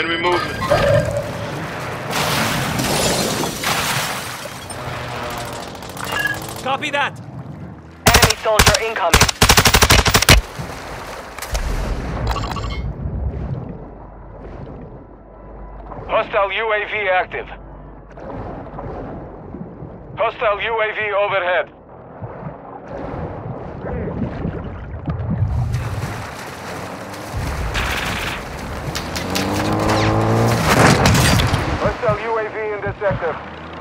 Enemy movement. Copy that. Enemy soldier incoming. Hostile UAV active. Hostile UAV overhead. Hostile UAV in this sector.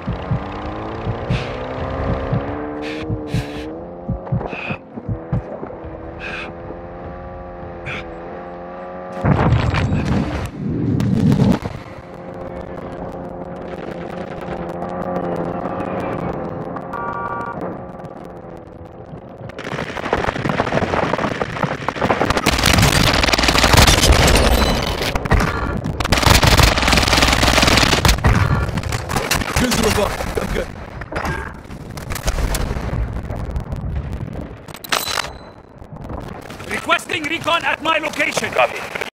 I'm good. Requesting recon at my location. Copy.